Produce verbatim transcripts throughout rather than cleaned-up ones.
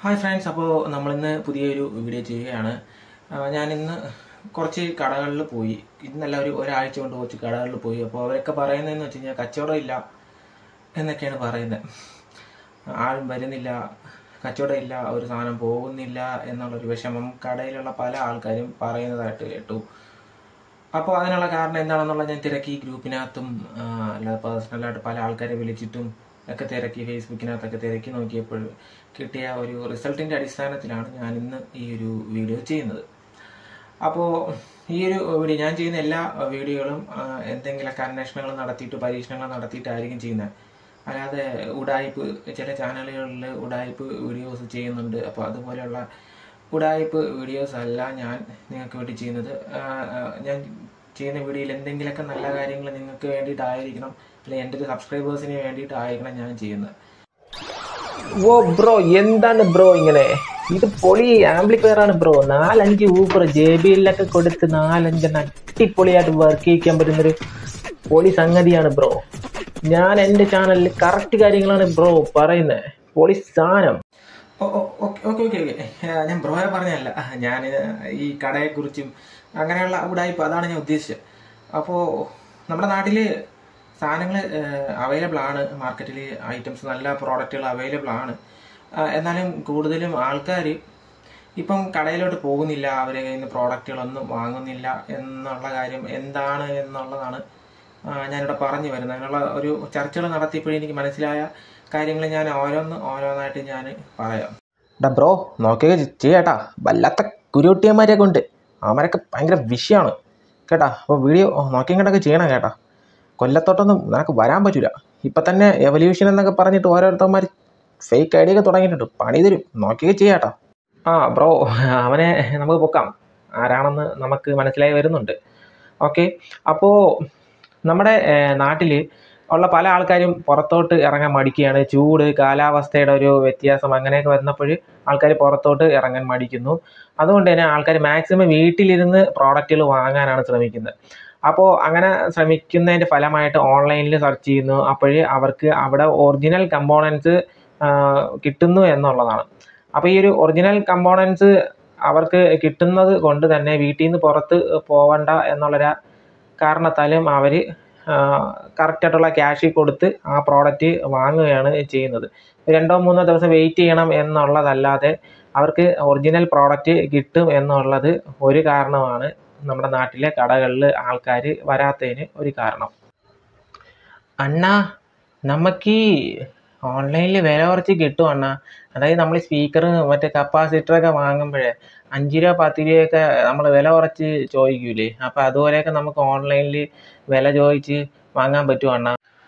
Hi friends, അപ്പോൾ നമ്മളിന്ന് പുതിയൊരു വീഡിയോ ചെയ്യുകയാണ്. ഞാനിന്ന് കുറച്ച് കടകളിൽ പോയി. ഇന്നല്ല ഒരു ഒരാഴ്ച കൊണ്ട് കുറച്ച് കടകളിൽ പോയി. അപ്പോൾ അവരൊക്കെ പറയുന്നതെന്ന് വെച്ച് കഴിഞ്ഞാൽ കച്ചവടം ഇല്ല എന്നൊക്കെയാണ് പറയുന്നത്. ആരും വരുന്നില്ല, കച്ചവടം ഇല്ല, ഒരു സാധനം പോകുന്നില്ല എന്നുള്ളൊരു വിഷമം കടയിലുള്ള പല ആൾക്കാരും പറയുന്നതായിട്ട് കേട്ടു. അപ്പോൾ അതിനുള്ള കാരണം എന്താണെന്നുള്ളത് ഞാൻ തിരക്കി. ഗ്രൂപ്പിനകത്തും അല്ലാതെ പേഴ്സണലായിട്ട് പല ആൾക്കാരെ വിളിച്ചിട്ടും ഒക്കെ തിരക്കി, ഫേസ്ബുക്കിനകത്തൊക്കെ തിരക്കി നോക്കിയപ്പോൾ കിട്ടിയ ഒരു റിസൾട്ടിൻ്റെ അടിസ്ഥാനത്തിലാണ് ഞാൻ ഇന്ന് ഈ ഒരു വീഡിയോ ചെയ്യുന്നത്. അപ്പോൾ ഈ ഒരു വീഡിയോ ഞാൻ ചെയ്യുന്ന എല്ലാ വീഡിയോകളും എന്തെങ്കിലുമൊക്കെ അന്വേഷണങ്ങൾ നടത്തിയിട്ട് പരീക്ഷണങ്ങൾ നടത്തിയിട്ടായിരിക്കും ചെയ്യുന്നത്. അല്ലാതെ ഉടായ്പ് ചില ചാനലുകളിൽ ഉടായ്പ് വീഡിയോസ് ചെയ്യുന്നുണ്ട്. അപ്പോൾ അതുപോലെയുള്ള ഉടായ്പ് വീഡിയോസ് അല്ല ഞാൻ നിങ്ങൾക്ക് വേണ്ടി ചെയ്യുന്നത്. ഞാൻ ചെയ്യുന്ന വീഡിയോയിൽ എന്തെങ്കിലുമൊക്കെ നല്ല കാര്യങ്ങൾ നിങ്ങൾക്ക് വേണ്ടിയിട്ടായിരിക്കണം, അല്ലെങ്കിൽ എൻ്റെ ഒരു സബ്സ്ക്രൈബേഴ്സിന് വേണ്ടിയിട്ടായിരിക്കണം ഞാൻ ചെയ്യുന്നത്. ഓ ബ്രോ, എന്താണ് ബ്രോ ഇങ്ങനെ? ഇത് പൊളി ആംപ്ലിഫയർ ആണ് ബ്രോ. നാലഞ്ച് ഊപ്പർ ജെ ബി എല്ലൊക്കെ കൊടുത്ത് നാലഞ്ചെണ്ണം അടിപൊളിയായിട്ട് വർക്ക് ചെയ്യിക്കാൻ പറ്റുന്നൊരു പൊളി സംഗതിയാണ് ബ്രോ. ഞാൻ എൻ്റെ ചാനലിൽ കറക്റ്റ് കാര്യങ്ങളാണ് ബ്രോ പറയുന്നത്. പൊളി സാധനം. ഓക്കെ ഓക്കെ ഓക്കെ ഓക്കെ ഞാൻ ബ്രോയെ പറഞ്ഞല്ല, ഞാൻ ഈ കടയെക്കുറിച്ചും അങ്ങനെയുള്ള ഉടായ്പ അതാണ് ഞാൻ ഉദ്ദേശിച്ചത്. അപ്പോൾ നമ്മുടെ നാട്ടിൽ സാധനങ്ങൾ അവൈലബിൾ ആണ്, മാർക്കറ്റിൽ ഐറ്റംസ് നല്ല പ്രോഡക്റ്റുകൾ അവൈലബിൾ ആണ്. എന്നാലും കൂടുതലും ആൾക്കാർ ഇപ്പം കടയിലോട്ട് പോകുന്നില്ല, അവരെ കയ്യിൽ നിന്ന് പ്രോഡക്റ്റുകളൊന്നും വാങ്ങുന്നില്ല എന്നുള്ള കാര്യം എന്താണ് എന്നുള്ളതാണ് ഞാനിവിടെ പറഞ്ഞു വരുന്നത്. അതിനുള്ള ഒരു ചർച്ചകൾ നടത്തിയപ്പോഴും എനിക്ക് മനസ്സിലായ കാര്യങ്ങൾ ഞാൻ ഓരോന്ന് ഓരോന്നായിട്ട് ഞാൻ പറയാം. ഡാ ബ്രോ, നോക്കിയൊക്കെ ചെയ്യാട്ടാ. വല്ലാത്ത കുരുട്ടിയന്മാരെ കൊണ്ട് അവരൊക്കെ ഭയങ്കര വിഷയമാണ് കേട്ടാ. അപ്പോൾ വീഡിയോ നോക്കിയങ്ങോട്ടൊക്കെ ചെയ്യണം കേട്ടാ. കൊല്ലത്തോട്ടൊന്നും നിനക്ക് വരാൻ പറ്റില്ല. ഇപ്പം തന്നെ എവല്യൂഷൻ എന്നൊക്കെ പറഞ്ഞിട്ട് ഓരോരുത്തന്മാർ ഫേക്ക് ഐഡിയ ഒക്കെ തുടങ്ങിയിട്ടുണ്ട്. പണി തരും, നോക്കിയൊക്കെ ചെയ്യാട്ടോ. ആ ബ്രോ, അവനെ നമുക്ക് പൊക്കാം. ആരാണെന്ന് നമുക്ക് മനസ്സിലായി വരുന്നുണ്ട്. ഓക്കെ, അപ്പോൾ നമ്മുടെ നാട്ടിൽ ഉള്ള പല ആൾക്കാരും പുറത്തോട്ട് ഇറങ്ങാൻ മടിക്കുകയാണ്. ചൂട്, കാലാവസ്ഥയുടെ ഒരു വ്യത്യാസം അങ്ങനെയൊക്കെ വന്നപ്പോൾ ആൾക്കാർ പുറത്തോട്ട് ഇറങ്ങാൻ മടിക്കുന്നു. അതുകൊണ്ട് തന്നെ ആൾക്കാർ മാക്സിമം വീട്ടിലിരുന്ന് പ്രോഡക്റ്റുകൾ വാങ്ങാനാണ് ശ്രമിക്കുന്നത്. അപ്പോൾ അങ്ങനെ ശ്രമിക്കുന്നതിൻ്റെ ഫലമായിട്ട് ഓൺലൈനിൽ സെർച്ച് ചെയ്യുന്നു. അപ്പോൾ അവർക്ക് അവിടെ ഒറിജിനൽ കമ്പോണൻസ് കിട്ടുന്നു എന്നുള്ളതാണ്. അപ്പോൾ ഈ ഒരു ഒറിജിനൽ കമ്പോണൻസ് അവർക്ക് കിട്ടുന്നത് കൊണ്ട് തന്നെ വീട്ടിൽ നിന്ന് പുറത്ത് പോകണ്ട എന്നുള്ളൊരു കാരണത്താലും അവർ കറക്റ്റായിട്ടുള്ള ക്യാഷ് കൊടുത്ത് ആ പ്രോഡക്റ്റ് വാങ്ങുകയാണ് ചെയ്യുന്നത്. രണ്ടോ മൂന്നോ ദിവസം വെയിറ്റ് ചെയ്യണം എന്നുള്ളതല്ലാതെ അവർക്ക് ഒറിജിനൽ പ്രോഡക്റ്റ് കിട്ടും എന്നുള്ളത് ഒരു കാരണമാണ് നമ്മുടെ നാട്ടിലെ കടകളിൽ ആൾക്കാർ വരാത്തതിന് ഒരു കാരണം. അണ്ണാ, നമുക്ക് ഈ ഓൺലൈനിൽ വില കുറച്ച് കിട്ടും അണ്ണാ. അതായത് നമ്മൾ സ്പീക്കർ മറ്റേ കപ്പാസിറ്ററൊക്കെ വാങ്ങുമ്പോഴേ അഞ്ച് രൂപ പത്ത് രൂപയൊക്കെ നമ്മൾ വില കുറച്ച് ചോദിക്കൂലേ. അപ്പോൾ അതുപോലെയൊക്കെ നമുക്ക് ഓൺലൈനിൽ വില ചോദിച്ച് വാങ്ങാൻ പറ്റുമോ അണ്ണാ?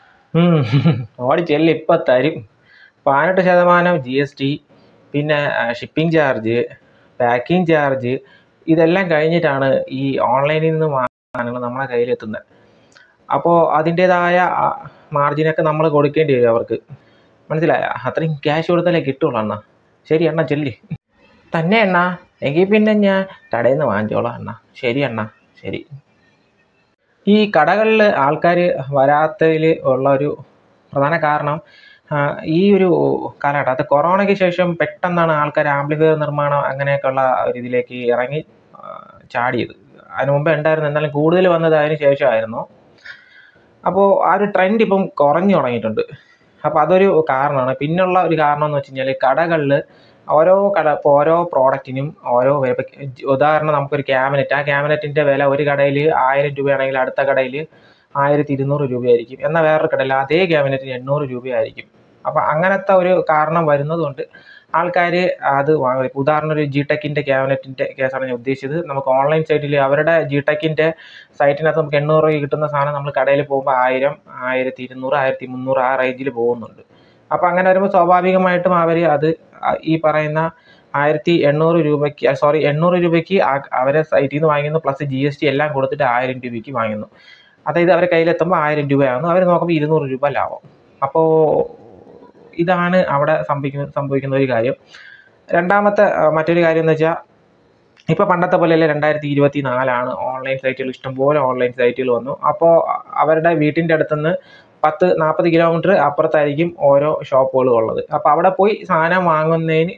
ഓടി ചെല്ലി ഇപ്പം തരും. പതിനെട്ട് ശതമാനം ജി എസ് ടി, പിന്നെ ഷിപ്പിംഗ് ചാർജ്, പാക്കിംഗ് ചാർജ്, ഇതെല്ലാം കഴിഞ്ഞിട്ടാണ് ഈ ഓൺലൈനിൽ നിന്ന് സാധനങ്ങൾ നമ്മളെ കയ്യിലെത്തുന്നത്. അപ്പോൾ അതിൻ്റേതായ മാർജിനൊക്കെ നമ്മൾ കൊടുക്കേണ്ടി വരും അവർക്ക്. മനസ്സിലായ? അത്രയും ക്യാഷ് കൊടുത്താലേ കിട്ടുള്ളൂ അണ്ണാ. ശരി അണ്ണാ, ചെല്ലി തന്നെ അണ്ണാ. എങ്കിൽ പിന്നെ ഞാൻ കടയിൽ നിന്ന് വാങ്ങിച്ചോളാം അണ്ണാ. ശരി അണ്ണാ, ശരി. ഈ കടകളിൽ ആൾക്കാർ വരാത്തതിൽ ഉള്ള ഒരു പ്രധാന കാരണം ഈ ഒരു കാലഘട്ടം, അത് കൊറോണയ്ക്ക് ശേഷം പെട്ടെന്നാണ് ആൾക്കാർ ആംപ്ലിഫയർ നിർമ്മാണം അങ്ങനെയൊക്കെയുള്ള ഒരു ഇതിലേക്ക് ഇറങ്ങി ചാടിയത്. അതിന് മുമ്പ് ഉണ്ടായിരുന്നു, എന്നാലും കൂടുതൽ വന്നത് അതിന് ശേഷമായിരുന്നു. അപ്പോൾ ആ ഒരു ട്രെൻഡ് ഇപ്പം കുറഞ്ഞു തുടങ്ങിയിട്ടുണ്ട്. അപ്പോൾ അതൊരു കാരണമാണ്. പിന്നുള്ള ഒരു കാരണം എന്ന് വെച്ച് കഴിഞ്ഞാൽ കടകളിൽ ഓരോ കട ഇപ്പോൾ ഓരോ പ്രോഡക്റ്റിനും ഓരോ വില. ഉദാഹരണം, നമുക്കൊരു ക്യാബിനറ്റ്, ആ ക്യാബിനറ്റിൻ്റെ വില ഒരു കടയിൽ ആയിരം രൂപയാണെങ്കിൽ അടുത്ത കടയിൽ ആയിരത്തി ഇരുന്നൂറ് രൂപയായിരിക്കും. എന്നാൽ വേറൊരു കടയിൽ അതേ ക്യാബിനറ്റിന് എണ്ണൂറ് രൂപയായിരിക്കും. അപ്പം അങ്ങനത്തെ ഒരു കാരണം വരുന്നത് കൊണ്ട് ആൾക്കാർ അത് വാങ്ങും. ഉദാഹരണം, ഒരു ജി ടെക്കിൻ്റെ ക്യാബിനറ്റിൻ്റെ കേസാണ് ഞാൻ ഉദ്ദേശിച്ചത്. നമുക്ക് ഓൺലൈൻ സൈറ്റിൽ അവരുടെ ജി ടെക്കിൻ്റെ സൈറ്റിനകത്ത് നമുക്ക് എണ്ണൂറ് രൂപ കിട്ടുന്ന സാധനം നമ്മൾ കടയിൽ പോകുമ്പോൾ ആയിരം, ആയിരത്തി ഇരുന്നൂറ്, ആയിരത്തി മുന്നൂറ് ആ റേഞ്ചിൽ പോകുന്നുണ്ട്. അപ്പോൾ അങ്ങനെ വരുമ്പോൾ സ്വാഭാവികമായിട്ടും അവർ അത് ഈ പറയുന്ന ആയിരത്തി എണ്ണൂറ് രൂപയ്ക്ക് സോറി എണ്ണൂറ് രൂപയ്ക്ക് അവരെ സൈറ്റിൽ നിന്ന് വാങ്ങുന്നു, പ്ലസ് ജി എസ് ടി എല്ലാം കൊടുത്തിട്ട് ആയിരം രൂപയ്ക്ക് വാങ്ങുന്നു. അതായത് അവരെ കയ്യിലെത്തുമ്പോൾ ആയിരം രൂപയാകുന്നു. അവർ നോക്കുമ്പോൾ ഇരുന്നൂറ് രൂപ ലാഭം. അപ്പോൾ ഇതാണ് അവിടെ സംഭവിക്കുന്ന സംഭവിക്കുന്ന ഒരു കാര്യം. രണ്ടാമത്തെ മറ്റൊരു കാര്യം എന്ന് വെച്ചാൽ, ഇപ്പോൾ പണ്ടത്തെ പോലെയല്ല, രണ്ടായിരത്തി ഇരുപത്തി നാലാണ് ഓൺലൈൻ സൈറ്റുകൾ ഇഷ്ടംപോലെ ഓൺലൈൻ സൈറ്റുകൾ വന്നു. അപ്പോൾ അവരുടെ വീട്ടിൻ്റെ അടുത്തുനിന്ന് പത്ത് നാൽപ്പത് കിലോമീറ്റർ അപ്പുറത്തായിരിക്കും ഓരോ ഷോപ്പുകളും ഉള്ളത്. അപ്പോൾ അവിടെ പോയി സാധനം വാങ്ങുന്നതിന്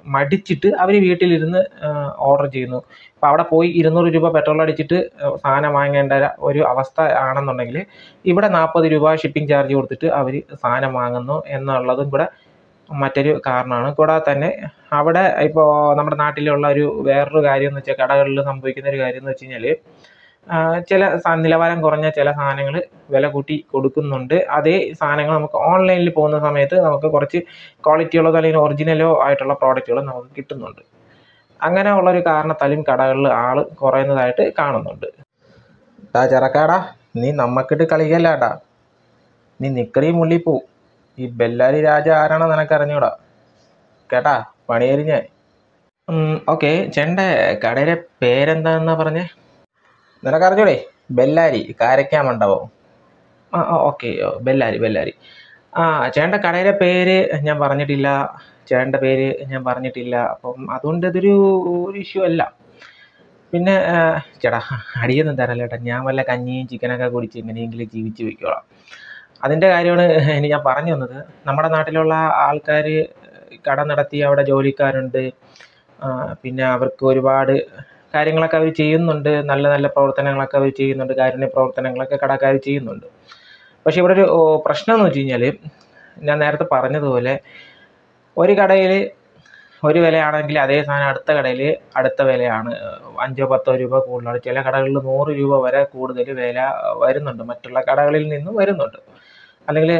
മടിച്ചിട്ട് അവർ വീട്ടിലിരുന്ന് ഓർഡർ ചെയ്യുന്നു. അപ്പോൾ അവിടെ പോയി ഇരുന്നൂറ് രൂപ പെട്രോൾ അടിച്ചിട്ട് സാധനം വാങ്ങേണ്ട ഒരു അവസ്ഥ ആണെന്നുണ്ടെങ്കിൽ ഇവിടെ നാൽപ്പത് രൂപ ഷിപ്പിംഗ് ചാർജ് കൊടുത്തിട്ട് അവർ സാധനം വാങ്ങുന്നു എന്നുള്ളതും കൂടെ മറ്റൊരു കാരണമാണ്. കൂടാതെ തന്നെ അവിടെ ഇപ്പോൾ നമ്മുടെ നാട്ടിലുള്ള ഒരു വേറൊരു കാര്യം എന്ന് വെച്ചാൽ കടകളിൽ സംഭവിക്കുന്ന ഒരു കാര്യം എന്ന് വെച്ച് കഴിഞ്ഞാൽ ചില നിലവാരം കുറഞ്ഞ ചില സാധനങ്ങൾ വില കൂട്ടി കൊടുക്കുന്നുണ്ട്. അതേ സാധനങ്ങൾ നമുക്ക് ഓൺലൈനിൽ പോകുന്ന സമയത്ത് നമുക്ക് കുറച്ച് ക്വാളിറ്റിയുള്ളതോ അല്ലെങ്കിൽ ഒറിജിനലോ ആയിട്ടുള്ള പ്രോഡക്റ്റുകൾ നമുക്ക് കിട്ടുന്നുണ്ട്. അങ്ങനെ ഉള്ളൊരു കാരണത്താലും കടകളിൽ ആൾ കുറയുന്നതായിട്ട് കാണുന്നുണ്ട്. ടാ ചെറുക്കാടാ, നീ നമ്മക്കിട്ട് കളിക്കല്ലാട്ടാ, നീ നിക്കറി മുള്ളി പോവും. ഈ ബെല്ലാരി രാജ ആരാണോ നിനക്ക് അറിഞ്ഞൂടാ കേട്ടാ, പണിയേരി ഞാൻ. ഓക്കെ, ചേട്ടൻ്റെ കടയിലെ പേരെന്താണെന്നാ പറഞ്ഞേ? നിനക്കറിഞ്ഞൂടെ? ബെല്ലാരി കാരയ്ക്കാൻ മണ്ഡപം. ആ ഓക്കെ, ബെല്ലാരി ബെല്ലാരി ആ ചേട്ടൻ്റെ കടയിലെ പേര് ഞാൻ പറഞ്ഞിട്ടില്ല, ചേട്ടൻ്റെ പേര് ഞാൻ പറഞ്ഞിട്ടില്ല. അപ്പം അതുകൊണ്ട് ഇതൊരു ഒരു ഇഷ്യൂ അല്ല. പിന്നെ ചേട്ടാ അടിയൊന്നും തരല്ല ചേട്ടാ, ഞാൻ വല്ല കഞ്ഞിയും ചിക്കനൊക്കെ കുടിച്ച് എങ്ങനെയെങ്കിലും ജീവിച്ച് വയ്ക്കോളാം. അതിൻ്റെ കാര്യമാണ് ഇനി ഞാൻ പറഞ്ഞു വന്നത്. നമ്മുടെ നാട്ടിലുള്ള ആൾക്കാർ കട നടത്തി അവിടെ ജോലിക്കാരുണ്ട്, പിന്നെ അവർക്ക് ഒരുപാട് കാര്യങ്ങളൊക്കെ അവർ ചെയ്യുന്നുണ്ട്, നല്ല നല്ല പ്രവർത്തനങ്ങളൊക്കെ അവർ ചെയ്യുന്നുണ്ട്, കാരുണ്യ പ്രവർത്തനങ്ങളൊക്കെ കടക്കാർ ചെയ്യുന്നുണ്ട്. പക്ഷെ ഇവിടെ ഒരു പ്രശ്നം എന്ന് വെച്ച് കഴിഞ്ഞാൽ, ഞാൻ നേരത്തെ പറഞ്ഞതുപോലെ ഒരു കടയിൽ ഒരു വിലയാണെങ്കിൽ അതേ സാധനം അടുത്ത കടയിൽ അടുത്ത വിലയാണ്, അഞ്ചോ പത്തോ രൂപ കൂടുതലാണ്. ചില കടകളിൽ നൂറ് രൂപ വരെ കൂടുതൽ വില വരുന്നുണ്ട്, മറ്റുള്ള കടകളിൽ നിന്നും വരുന്നുണ്ട്. അല്ലെങ്കിൽ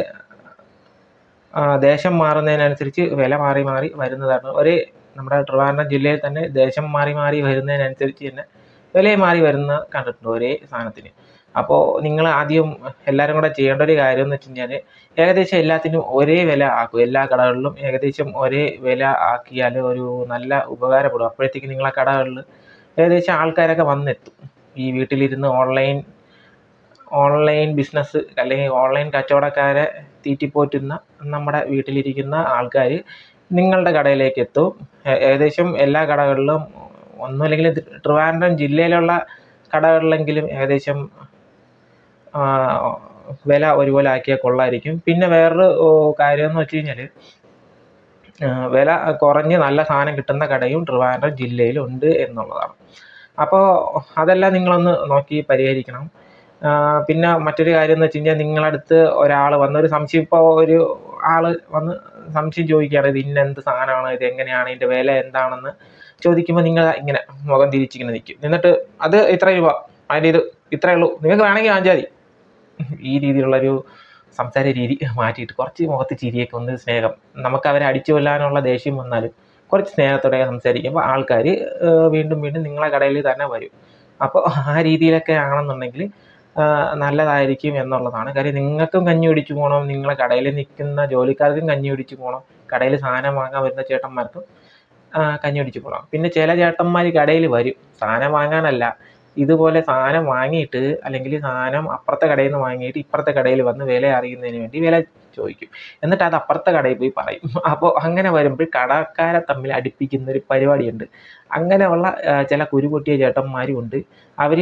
ദേശം മാറുന്നതിനനുസരിച്ച് വില മാറി മാറി വരുന്നതാണ്. ഒരു നമ്മുടെ ട്രിവാൻഡ്രം ജില്ലയിൽ തന്നെ ദേശം മാറി മാറി വരുന്നതിനനുസരിച്ച് തന്നെ വില മാറി വരുന്ന കണ്ടിട്ടുണ്ട് ഒരേ സാധനത്തിന്. അപ്പോൾ നിങ്ങൾ ആദ്യം എല്ലാവരും കൂടെ ചെയ്യേണ്ട ഒരു കാര്യം എന്ന് വെച്ച് കഴിഞ്ഞാൽ ഏകദേശം എല്ലാത്തിനും ഒരേ വില ആക്കും. എല്ലാ കടകളിലും ഏകദേശം ഒരേ വില ആക്കിയാൽ ഒരു നല്ല ഉപകാരപ്പെടും. അപ്പോഴത്തേക്ക് നിങ്ങളെ കടകളിൽ ഏകദേശം ആൾക്കാരൊക്കെ വന്നെത്തും. ഈ വീട്ടിലിരുന്ന് ഓൺലൈൻ ഓൺലൈൻ ബിസിനസ് അല്ലെങ്കിൽ ഓൺലൈൻ കച്ചവടക്കാരെ തീറ്റിപ്പോറ്റുന്ന നമ്മുടെ വീട്ടിലിരിക്കുന്ന ആൾക്കാർ നിങ്ങളുടെ കടയിലേക്ക് എത്തും. ഏകദേശം എല്ലാ കടകളിലും ഒന്നുമില്ലെങ്കിൽ ട്രിവാൻഡ്രം ജില്ലയിലുള്ള കടകളിലെങ്കിലും ഏകദേശം വില ഒരുപോലെ ആക്കിയാൽ കൊള്ളായിരിക്കും. പിന്നെ വേറൊരു കാര്യം എന്ന് വെച്ച് കഴിഞ്ഞാൽ വില കുറഞ്ഞ് നല്ല സാധനം കിട്ടുന്ന കടയും ട്രിവാൻഡ്രം ജില്ലയിലുണ്ട് എന്നുള്ളതാണ്. അപ്പോൾ അതെല്ലാം നിങ്ങളൊന്ന് നോക്കി പരിഹരിക്കണം. പിന്നെ മറ്റൊരു കാര്യം എന്ന് വെച്ച് കഴിഞ്ഞാൽ, നിങ്ങളടുത്ത് ഒരാൾ വന്നൊരു സംശയം, ഇപ്പോൾ ഒരു ആൾ വന്ന് സംശയം ചോദിക്കുകയാണ്, ഇത് ഇന്ന എന്ത് സാധനമാണ്, ഇത് എങ്ങനെയാണ്, ഇതിൻ്റെ വില എന്താണെന്ന് ചോദിക്കുമ്പോൾ നിങ്ങൾ ഇങ്ങനെ മുഖം തിരിച്ചിങ്ങനെ നിൽക്കും. എന്നിട്ട് അത് ഇത്ര രൂപ, അതിൻ്റെ ഇത് ഇത്രയേ ഉള്ളൂ, നിങ്ങൾക്ക് വേണമെങ്കിൽ വാങ്ങിച്ചാൽ മതി. ഈ രീതിയിലുള്ളൊരു സംസാര രീതി മാറ്റിയിട്ട് കുറച്ച് മുഖത്ത് ചിരിയൊക്കെ ഒന്ന് സ്നേഹം, നമുക്ക് അവരെ അടിച്ചു കൊല്ലാനുള്ള ദേഷ്യം വന്നാലും കുറച്ച് സ്നേഹത്തോടെ സംസാരിക്കുമ്പോൾ ആൾക്കാർ വീണ്ടും വീണ്ടും നിങ്ങളെ കടയിൽ തന്നെ വരും. അപ്പോൾ ആ രീതിയിലൊക്കെ ആണെന്നുണ്ടെങ്കിൽ നല്ലതായിരിക്കും എന്നുള്ളതാണ് കാര്യം. നിങ്ങൾക്കും കഞ്ഞി പിടിച്ചു പോകണം, നിങ്ങളെ കടയിൽ നിൽക്കുന്ന ജോലിക്കാർക്കും കഞ്ഞി പിടിച്ചു പോകണം, കടയിൽ സാധനം വാങ്ങാൻ വരുന്ന ചേട്ടന്മാർക്കും കഞ്ഞി പിടിച്ചു പോകണം. പിന്നെ ചില ചേട്ടന്മാർ കടയിൽ വരും സാധനം വാങ്ങാനല്ല, ഇതുപോലെ സാധനം വാങ്ങിയിട്ട് അല്ലെങ്കിൽ സാധനം അപ്പുറത്തെ കടയിൽ നിന്ന് വാങ്ങിയിട്ട് ഇപ്പുറത്തെ കടയിൽ വന്ന് വില അറിയുന്നതിന് വേണ്ടി വില ചോദിക്കും. എന്നിട്ട് അത് അപ്പുറത്തെ കടയിൽ പോയി പറയും. അപ്പോൾ അങ്ങനെ വരുമ്പോൾ കടക്കാരെ തമ്മിൽ അടുപ്പിക്കുന്ന ഒരു പരിപാടിയുണ്ട്. അങ്ങനെയുള്ള ചില കുരുപൊട്ടിയ ചേട്ടന്മാരും ഉണ്ട്. അവർ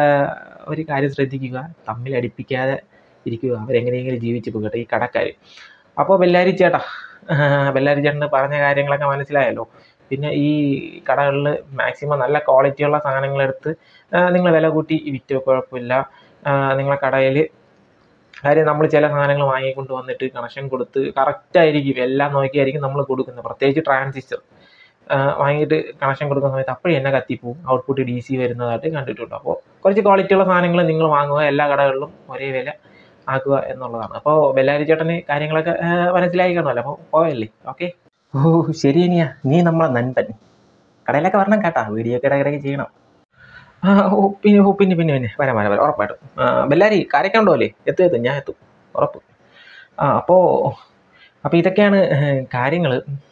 ഒരു കാര്യം ശ്രദ്ധിക്കുക, തമ്മിൽ അടുപ്പിക്കാതെ ഇരിക്കുക, അവരെങ്ങനെയെങ്കിലും ജീവിച്ച് പോകട്ടെ ഈ കടക്കാർ. അപ്പോൾ ബെല്ലാരി ചേട്ടാ, ബെല്ലാരി ചേട്ടന് പറഞ്ഞ കാര്യങ്ങളൊക്കെ മനസ്സിലായല്ലോ. പിന്നെ ഈ കടകളിൽ മാക്സിമം നല്ല ക്വാളിറ്റിയുള്ള സാധനങ്ങളെടുത്ത് നിങ്ങൾ വില കൂട്ടി വിറ്റോ, കുഴപ്പമില്ല. നിങ്ങളെ കടയിൽ കാര്യം നമ്മൾ ചില സാധനങ്ങൾ വാങ്ങിക്കൊണ്ട് വന്നിട്ട് കണക്ഷൻ കൊടുത്ത് കറക്റ്റായിരിക്കും എല്ലാം നോക്കിയായിരിക്കും നമ്മൾ കൊടുക്കുന്നത്. പ്രത്യേകിച്ച് ട്രാൻസിസ്റ്റർ വാങ്ങിയിട്ട് കണക്ഷൻ കൊടുക്കുന്ന സമയത്ത് അപ്പോഴും എന്നെ കത്തിപ്പോവും, ഔട്ട്പുട്ട് ഡി സി വരുന്നതായിട്ട് കണ്ടിട്ടുണ്ട്. അപ്പോൾ കുറച്ച് ക്വാളിറ്റിയുള്ള സാധനങ്ങൾ നിങ്ങൾ വാങ്ങുക, എല്ലാ കടകളിലും ഒരേ വില ആക്കുക എന്നുള്ളതാണ്. അപ്പോൾ ബെല്ലാരി ചേട്ടന് കാര്യങ്ങളൊക്കെ മനസ്സിലായി കാണുമല്ലോ. അപ്പോൾ പോയല്ലേ? ഓക്കെ. ഓ ശരി ഇനിയാ, നീ നമ്മളെ നൻപൻ. കടയിലൊക്കെ വരണം കേട്ടാ, വീഡിയോ ഒക്കെ ഇടയ്ക്കിടയ്ക്ക് ചെയ്യണം. ആ ഓ പിന്നെ ഓ പിന്നെ പിന്നെ പിന്നെ വരാം വരാം വരാം ഉറപ്പായിട്ടും. ബെല്ലാരി കാര്യമൊക്കെ ഉണ്ടോ അല്ലേ? എത്തും എത്തും, ഞാൻ എത്തും ഉറപ്പ്. ആ അപ്പോൾ അപ്പോൾ ഇതൊക്കെയാണ് കാര്യങ്ങൾ.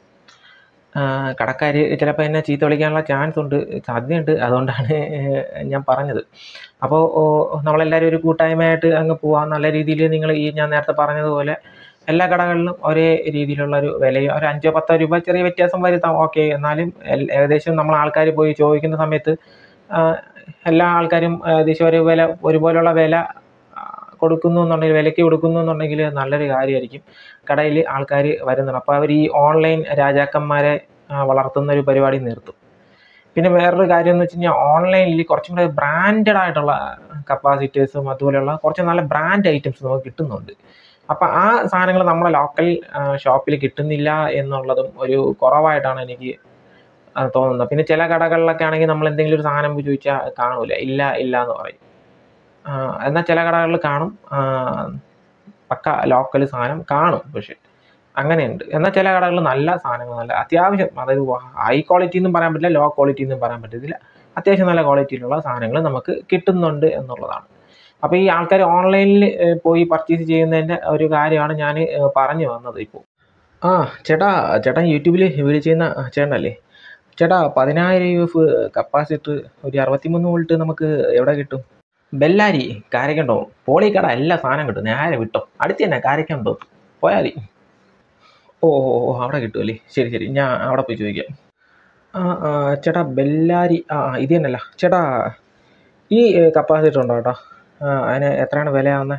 കടക്കാർ ചിലപ്പോൾ എന്നെ ചീത്ത വിളിക്കാനുള്ള ചാൻസ് ഉണ്ട്, സാധ്യതയുണ്ട്. അതുകൊണ്ടാണ് ഞാൻ പറഞ്ഞത്. അപ്പോൾ നമ്മളെല്ലാവരും ഒരു കൂട്ടായ്മയായിട്ട് അങ്ങ് പോവാം. നല്ല രീതിയിൽ നിങ്ങൾ ഈ ഞാൻ നേരത്തെ പറഞ്ഞതുപോലെ എല്ലാ കടകളിലും ഒരേ രീതിയിലുള്ളൊരു വിലയും ഒരു അഞ്ചോ പത്തോ രൂപ ചെറിയ വ്യത്യാസം വരുത്താം, ഓക്കെ. എന്നാലും ഏകദേശം നമ്മൾ ആൾക്കാർ പോയി ചോദിക്കുന്ന സമയത്ത് എല്ലാ ആൾക്കാരും ഏകദേശം ഒരു വില ഒരുപോലുള്ള വില കൊടുക്കുന്നു എന്നുണ്ടെങ്കിൽ, വിലയ്ക്ക് കൊടുക്കുന്നു എന്നുണ്ടെങ്കിൽ നല്ലൊരു കാര്യമായിരിക്കും. കടയിൽ ആൾക്കാർ വരുന്നുണ്ട്. അപ്പോൾ അവർ ഈ ഓൺലൈൻ രാജാക്കന്മാരെ വളർത്തുന്ന ഒരു പരിപാടി നിർത്തും. പിന്നെ വേറൊരു കാര്യം എന്ന് വെച്ച് കഴിഞ്ഞാൽ ഓൺലൈനിൽ കുറച്ചും കൂടെ ബ്രാൻഡഡ് ആയിട്ടുള്ള കപ്പാസിറ്റേഴ്സും അതുപോലെയുള്ള കുറച്ച് നല്ല ബ്രാൻഡ് ഐറ്റംസ് നമുക്ക് കിട്ടുന്നുണ്ട്. അപ്പം ആ സാധനങ്ങൾ നമ്മുടെ ലോക്കൽ ഷോപ്പിൽ കിട്ടുന്നില്ല എന്നുള്ളതും ഒരു കുറവായിട്ടാണ് എനിക്ക് തോന്നുന്നത്. പിന്നെ ചില കടകളിലൊക്കെ ആണെങ്കിൽ നമ്മൾ എന്തെങ്കിലും ഒരു സാധനം ചോദിച്ചാൽ കാണൂല, ഇല്ല ഇല്ല എന്ന് പറയും. എന്നാൽ ചില കടകളിൽ കാണും, പക്ക ലോക്കൽ സാധനം കാണും. പക്ഷെ അങ്ങനെയുണ്ട്. എന്നാൽ ചില കടകളിൽ നല്ല സാധനങ്ങൾ, നല്ല അത്യാവശ്യം, അതായത് ഹൈ ക്വാളിറ്റി എന്നും പറയാൻ പറ്റില്ല, ലോ ക്വാളിറ്റി എന്നും പറയാൻ പറ്റത്തില്ല, അത്യാവശ്യം നല്ല ക്വാളിറ്റിയിലുള്ള സാധനങ്ങൾ നമുക്ക് കിട്ടുന്നുണ്ട് എന്നുള്ളതാണ്. അപ്പോൾ ഈ ആൾക്കാർ ഓൺലൈനിൽ പോയി പർച്ചേസ് ചെയ്യുന്നതിൻ്റെ ഒരു കാര്യമാണ് ഞാൻ പറഞ്ഞു വന്നത്. ഇപ്പോൾ ആ ചേട്ടാ ചേട്ടൻ യൂട്യൂബിൽ വീഡിയോ ചെയ്യുന്ന ചേട്ടനല്ലേ ചേട്ടാ? പതിനായിരം യു എഫ് കപ്പാസിറ്റർ ഒരു അറുപത്തിമൂന്ന് വോൾട്ട് നമുക്ക് എവിടെ കിട്ടും? ബെല്ലാരി കാരക്കുണ്ടോ? പോളിക്കട എല്ലാ സാധനം കിട്ടും. നേരെ വിട്ടോ, അടുത്ത് തന്നെ കാരക്കുണ്ടോ, പോയാൽ മതി. ഓ ഓ അവിടെ കിട്ടുമല്ലേ? ശരി ശരി, ഞാൻ അവിടെ പോയി ചോദിക്കാം. ആ ചേട്ടാ ബെല്ലാരി, ആ ഇത് തന്നെയല്ല ചേട്ടാ? ഈ കപ്പാസിറ്റർ ഉണ്ടോ ചേട്ടാ? അതിന് എത്രയാണ് വിലയാവുന്നത്?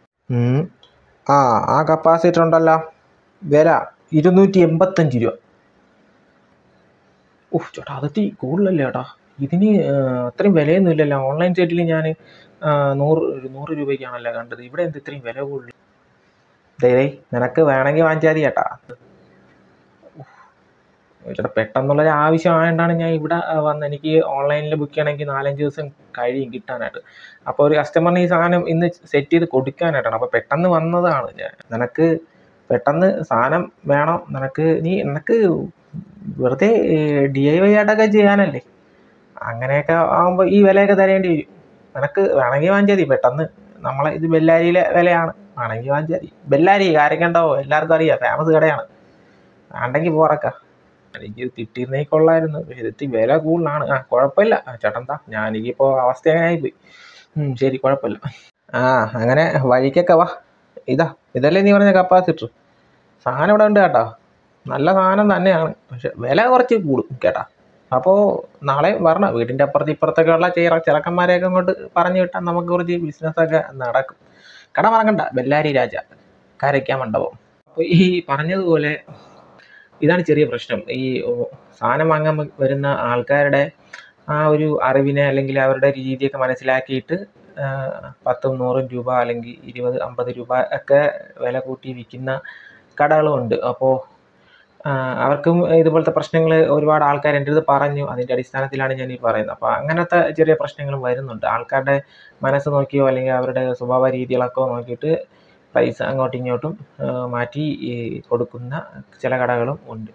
ആ ആ കപ്പാസിറ്റർ ഉണ്ടല്ലോ, വില ഇരുന്നൂറ്റി എൺപത്തഞ്ച് രൂപ. ഓഹ് ചേട്ടാ അതെത്തി കൂടുതലല്ലേ ചേട്ടാ? ഇതിന് അത്രയും വിലയൊന്നും ഇല്ലല്ലോ. ഓൺലൈൻ സൈറ്റിൽ ഞാൻ നൂറ് നൂറ് രൂപയ്ക്കാണല്ലോ കണ്ടത്. ഇവിടെ എന്ത് ഇത്രയും വില കൂടുതൽ? ദേ നിനക്ക് വേണമെങ്കിൽ വാങ്ങിച്ചാൽ മതി ചേട്ടാ. ചേട്ടാ പെട്ടെന്നുള്ളൊരു ആവശ്യമായതുകൊണ്ടാണ് ഞാൻ ഇവിടെ വന്ന്, എനിക്ക് ഓൺലൈനിൽ ബുക്ക് ചെയ്യണമെങ്കിൽ നാലഞ്ച് ദിവസം കഴിയും കിട്ടാനായിട്ട്. അപ്പോൾ ഒരു കസ്റ്റമറിന് ഈ സാധനം ഇന്ന് സെറ്റ് ചെയ്ത് കൊടുക്കാനായിട്ടാണ്. അപ്പോൾ പെട്ടെന്ന് വന്നതാണ് ഞാൻ. നിനക്ക് പെട്ടെന്ന് സാധനം വേണം, നിനക്ക് നീ നിനക്ക് വെറുതെ ഡി ഐ വൈ ആയിട്ടൊക്കെ ചെയ്യാനല്ലേ, അങ്ങനെയൊക്കെ ആകുമ്പോൾ ഈ വിലയൊക്കെ തരേണ്ടി വരും. നിനക്ക് വേണമെങ്കിൽ വാങ്ങിച്ചാൽ മതി. പെട്ടെന്ന് നമ്മളെ ഇത് ബെല്ലാരിയിലെ വിലയാണ്, വേണമെങ്കിൽ വാങ്ങിച്ചാൽ മതി. ബെല്ലാരി കാരക്കുണ്ടോ എല്ലാവർക്കും അറിയാം, ഫേമസ് കടയാണ്. വേണ്ടെങ്കിൽ പോറക്ക, എനിക്ക് കിട്ടിയിരുന്നേ കൊള്ളായിരുന്നു. പക്ഷെ ഇതെത്തി വില കൂടുതലാണ്. ആ കുഴപ്പമില്ല ചേട്ടൻ, എന്താ ഞാൻ എനിക്കിപ്പോൾ അവസ്ഥ അങ്ങനെ ആയിപ്പോയി. ശരി കുഴപ്പമില്ല. ആ അങ്ങനെ വഴിക്കൊക്കെ വാ. ഇതാ ഇതല്ലേ നീ പറഞ്ഞ കപ്പാസിറ്റർ സാധനം ഇവിടെ ഉണ്ട് കേട്ടോ. നല്ല സാധനം തന്നെയാണ്, പക്ഷെ വില കുറച്ച് കൂടും കേട്ടാ. അപ്പോൾ നാളെ വരണം. വീടിൻ്റെ അപ്പുറത്ത് ഇപ്പുറത്തൊക്കെ ഉള്ള ചെറ ചെറുക്കന്മാരെയൊക്കെ അങ്ങോട്ട് പറഞ്ഞു വിട്ടാൽ നമുക്ക് കുറച്ച് ബിസിനസ്സൊക്കെ നടക്കും. കട മറക്കണ്ട, ബെല്ലാരി രാജ കാരയ്ക്ക മണ്ഡപം. അപ്പോൾ ഈ പറഞ്ഞതുപോലെ ഇതാണ് ചെറിയ പ്രശ്നം. ഈ സാധനം വാങ്ങാൻ വരുന്ന ആൾക്കാരുടെ ആ ഒരു അറിവിനെ അല്ലെങ്കിൽ അവരുടെ രീതിയൊക്കെ മനസ്സിലാക്കിയിട്ട് പത്തും നൂറും രൂപ അല്ലെങ്കിൽ ഇരുപത് അമ്പത് രൂപ ഒക്കെ വില കൂട്ടി വിൽക്കുന്ന കടകളുമുണ്ട്. അപ്പോൾ അവർക്കും ഇതുപോലത്തെ പ്രശ്നങ്ങൾ ഒരുപാട് ആൾക്കാർ എൻ്റെ അടുത്ത് പറഞ്ഞു. അതിൻ്റെ അടിസ്ഥാനത്തിലാണ് ഞാൻ ഈ പറയുന്നത്. അപ്പോൾ അങ്ങനത്തെ ചെറിയ പ്രശ്നങ്ങളും വരുന്നുണ്ട്. ആൾക്കാരുടെ മനസ്സ് നോക്കിയോ അല്ലെങ്കിൽ അവരുടെ സ്വഭാവ രീതികളൊക്കെ നോക്കിയിട്ട് പൈസ അങ്ങോട്ടും ഇങ്ങോട്ടും മാറ്റി കൊടുക്കുന്ന ചില കടകളും ഉണ്ട്.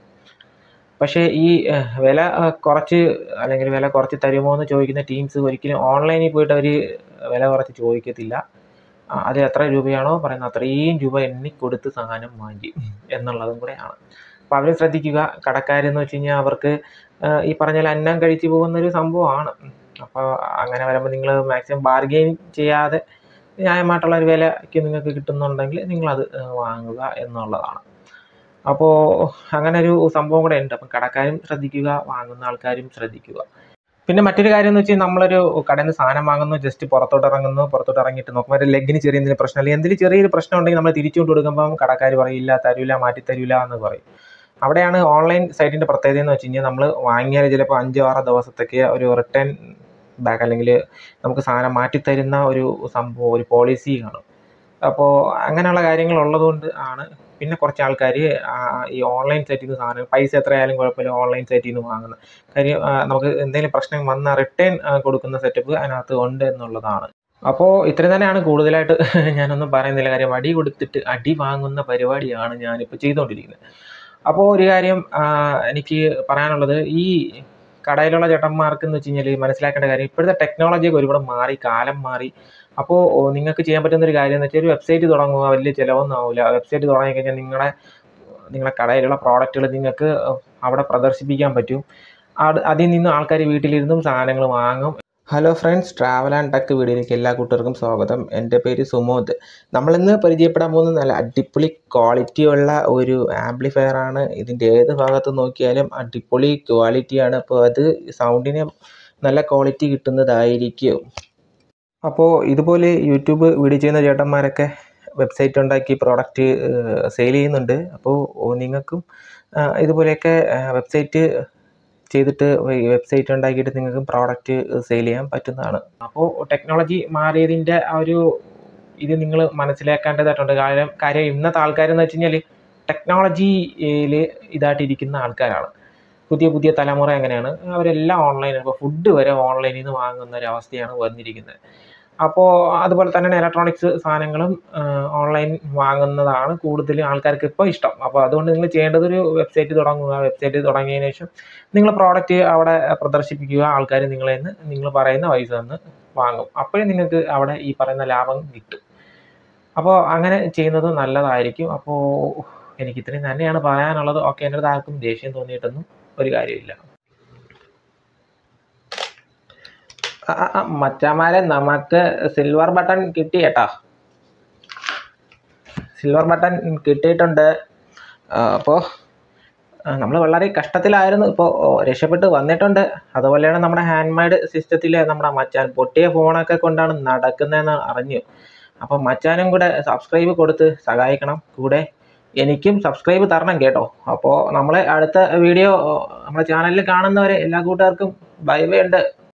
പക്ഷേ ഈ വില കുറച്ച് അല്ലെങ്കിൽ വില കുറച്ച് തരുമോ എന്ന് ചോദിക്കുന്ന ടീംസ് ഒരിക്കലും ഓൺലൈനിൽ പോയിട്ട് അവർ വില കുറച്ച് ചോദിക്കത്തില്ല. അത് എത്ര രൂപയാണോ പറയുന്നത് അത്രയും രൂപ എണ്ണി കൊടുത്ത് സാധനം വാങ്ങി എന്നുള്ളതും കൂടെയാണ്. അപ്പോൾ അവർ ശ്രദ്ധിക്കുക. കടക്കാരെന്ന് വെച്ച് കഴിഞ്ഞാൽ അവർക്ക് ഈ പറഞ്ഞാൽ അന്നം കഴിച്ചു പോകുന്നൊരു സംഭവമാണ്. അപ്പോൾ അങ്ങനെ വരുമ്പോൾ നിങ്ങൾ മാക്സിമം ബാർഗെയിൻ ചെയ്യാതെ ന്യായമായിട്ടുള്ള ഒരു വിലയ്ക്ക് നിങ്ങൾക്ക് കിട്ടുന്നുണ്ടെങ്കിൽ നിങ്ങളത് വാങ്ങുക എന്നുള്ളതാണ്. അപ്പോൾ അങ്ങനെ ഒരു സംഭവം കൂടെ ഉണ്ട്. അപ്പം കടക്കാരും ശ്രദ്ധിക്കുക, വാങ്ങുന്ന ആൾക്കാരും ശ്രദ്ധിക്കുക. പിന്നെ മറ്റൊരു കാര്യം എന്ന് വെച്ചാൽ നമ്മളൊരു കടയിൽ നിന്ന് സാധനം വാങ്ങുന്നു, ജസ്റ്റ് പുറത്തോട്ട് ഇറങ്ങുന്നു, പുറത്തോട്ട് ഇറങ്ങിയിട്ട് നോക്കുമ്പോൾ ഒരു ലെഗിന് ചെറിയ എന്തെങ്കിലും പ്രശ്നം അല്ലെങ്കിൽ എന്തെങ്കിലും ചെറിയൊരു പ്രശ്നം ഉണ്ടെങ്കിൽ നമ്മൾ തിരിച്ചുകൊണ്ട് കൊടുക്കുമ്പം കടക്കാർ പറയില്ല, തരൂല, മാറ്റി തരൂല എന്ന് പറയും. അവിടെയാണ് ഓൺലൈൻ സൈറ്റിൻ്റെ പ്രത്യേകത എന്ന് വെച്ച് കഴിഞ്ഞാൽ നമ്മൾ വാങ്ങിയാൽ ചിലപ്പോൾ അഞ്ചോ ആറോ ദിവസത്തേക്ക് ഒരു റിട്ടേൺ ബാക്ക് അല്ലെങ്കിൽ നമുക്ക് സാധനം മാറ്റിത്തരുന്ന ഒരു സംഭവം, ഒരു പോളിസി കാണും. അപ്പോൾ അങ്ങനെയുള്ള കാര്യങ്ങൾ ഉള്ളതുകൊണ്ട് ആണ് പിന്നെ കുറച്ച് ആൾക്കാർ ഈ ഓൺലൈൻ സൈറ്റിൽ നിന്ന് സാധനം പൈസ എത്രയായാലും കുഴപ്പമില്ല ഓൺലൈൻ സൈറ്റിൽ നിന്ന് വാങ്ങുന്നത്. കാര്യം നമുക്ക് എന്തെങ്കിലും പ്രശ്നം വന്നാൽ റിട്ടേൺ കൊടുക്കുന്ന സെറ്റപ്പ് അതിനകത്ത് ഉണ്ട് എന്നുള്ളതാണ്. അപ്പോൾ ഇത്രയും തന്നെയാണ്, കൂടുതലായിട്ട് ഞാനൊന്നും പറയുന്നില്ല. കാര്യം അടി കൊടുത്തിട്ട് അടി വാങ്ങുന്ന പരിപാടിയാണ് ഞാനിപ്പോൾ ചെയ്തുകൊണ്ടിരിക്കുന്നത്. അപ്പോൾ ഒരു കാര്യം എനിക്ക് പറയാനുള്ളത്, ഈ കടയിലുള്ള ചേട്ടന്മാർക്ക് എന്ന് വെച്ച് കഴിഞ്ഞാൽ മനസ്സിലാക്കേണ്ട കാര്യം, ഇപ്പോഴത്തെ ടെക്നോളജിയൊക്കെ ഒരുപാട് മാറി, കാലം മാറി. അപ്പോൾ നിങ്ങൾക്ക് ചെയ്യാൻ പറ്റുന്ന ഒരു കാര്യം എന്ന് വെച്ചാൽ ഒരു വെബ്സൈറ്റ് തുടങ്ങുക. വലിയ ചിലവൊന്നും ആവില്ല. വെബ്സൈറ്റ് തുടങ്ങിക്കഴിഞ്ഞാൽ നിങ്ങളെ നിങ്ങളുടെ കടയിലുള്ള പ്രോഡക്റ്റുകൾ നിങ്ങൾക്ക് അവിടെ പ്രദർശിപ്പിക്കാൻ പറ്റും. അതിൽ നിന്ന് ആൾക്കാർ വീട്ടിലിരുന്നും സാധനങ്ങൾ വാങ്ങും. Hello friends, travel and tech വീഡിയോയിലേക്ക് എല്ലാ കൂട്ടർക്കും സ്വാഗതം. എൻ്റെ പേര് സുമോദ്. നമ്മളിന്ന് പരിചയപ്പെടാൻ പോകുന്ന നല്ല അടിപൊളി ക്വാളിറ്റിയുള്ള ഒരു ആംപ്ലിഫയർ ആണ്. ഇതിൻ്റെ ഏത് ഭാഗത്ത് നോക്കിയാലും അടിപൊളി ക്വാളിറ്റിയാണ്. അപ്പോൾ അത് സൗണ്ടിന് നല്ല ക്വാളിറ്റി കിട്ടുന്നതായിരിക്കും. അപ്പോൾ ഇതുപോലെ യൂട്യൂബ് വീഡിയോ ചെയ്യുന്ന ചേട്ടന്മാരൊക്കെ വെബ്സൈറ്റ് ഉണ്ടാക്കി പ്രോഡക്റ്റ് സെയിൽ ചെയ്യുന്നുണ്ട്. അപ്പോൾ നിങ്ങൾക്കും ഇതുപോലെയൊക്കെ വെബ്സൈറ്റ് ചെയ്തിട്ട് വെബ്സൈറ്റ് ഉണ്ടാക്കിയിട്ട് നിങ്ങൾക്ക് പ്രോഡക്റ്റ് സെയിൽ ചെയ്യാൻ പറ്റുന്നതാണ്. അപ്പോൾ ടെക്നോളജി മാറിയതിൻ്റെ ആ ഒരു ഇത് നിങ്ങൾ മനസ്സിലാക്കേണ്ടതായിട്ടുണ്ട്. കാര്യം കാര്യം ഇന്നത്തെ ആൾക്കാരെന്ന് വെച്ച് കഴിഞ്ഞാൽ ടെക്നോളജിയിൽ ഇതായിട്ടിരിക്കുന്ന ആൾക്കാരാണ്. പുതിയ പുതിയ തലമുറ എങ്ങനെയാണ്, അവരെല്ലാം ഓൺലൈൻ, ഇപ്പോൾ ഫുഡ് വരെ ഓൺലൈനിൽ നിന്ന് വാങ്ങുന്ന ഒരു അവസ്ഥയാണ് വന്നിരിക്കുന്നത്. അപ്പോൾ അതുപോലെ തന്നെ ഇലക്ട്രോണിക്സ് സാധനങ്ങളും ഓൺലൈൻ വാങ്ങുന്നതാണ് കൂടുതൽ ആൾക്കാർക്ക് ഇപ്പോൾ ഇഷ്ടം. അപ്പോൾ അതുകൊണ്ട് നിങ്ങൾ ചെയ്യേണ്ടത് ഒരു വെബ്സൈറ്റ് തുടങ്ങുക. വെബ്സൈറ്റ് തുടങ്ങിയതിന് ശേഷം നിങ്ങൾ പ്രോഡക്റ്റ് അവിടെ പ്രദർശിപ്പിക്കുക. ആൾക്കാർ നിങ്ങളെ നിന്ന് നിങ്ങൾ പറയുന്ന പൈസ തന്ന് വാങ്ങും. അപ്പോഴേ നിങ്ങൾക്ക് അവിടെ ഈ പറയുന്ന ലാഭം കിട്ടും. അപ്പോൾ അങ്ങനെ ചെയ്യുന്നത് നല്ലതായിരിക്കും. അപ്പോൾ എനിക്ക് ഇത്രയും തന്നെയാണ് പറയാനുള്ളത്. ഓക്കെ, എൻ്റെ അടുത്ത് ആർക്കും ദേഷ്യം തോന്നിയിട്ടൊന്നും ഒരു കാര്യമില്ല. മച്ചാമാരെ, നമുക്ക് സിൽവർ ബട്ടൺ കിട്ടി കേട്ടോ. സിൽവർ ബട്ടൺ കിട്ടിയിട്ടുണ്ട്. അപ്പോൾ നമ്മൾ വളരെ കഷ്ടത്തിലായിരുന്നു, ഇപ്പോൾ രക്ഷപ്പെട്ട് വന്നിട്ടുണ്ട്. അതുപോലെയാണ് നമ്മുടെ ഹാൻഡ് മെയ്ഡ് സിസ്റ്റത്തിലെ നമ്മുടെ മച്ചാൻ പൊട്ടിയ ഫോണൊക്കെ കൊണ്ടാണ് നടക്കുന്നതെന്ന് അറിഞ്ഞു. അപ്പം മച്ചാനും കൂടെ സബ്സ്ക്രൈബ് കൊടുത്ത് സഹായിക്കണം. കൂടെ എനിക്കും സബ്സ്ക്രൈബ് തരണം കേട്ടോ. അപ്പോൾ നമ്മളെ അടുത്ത വീഡിയോ നമ്മുടെ ചാനലിൽ കാണുന്നവരെ എല്ലാ കൂട്ടുകാർക്കും ബൈ ബൈ ഉണ്ട്.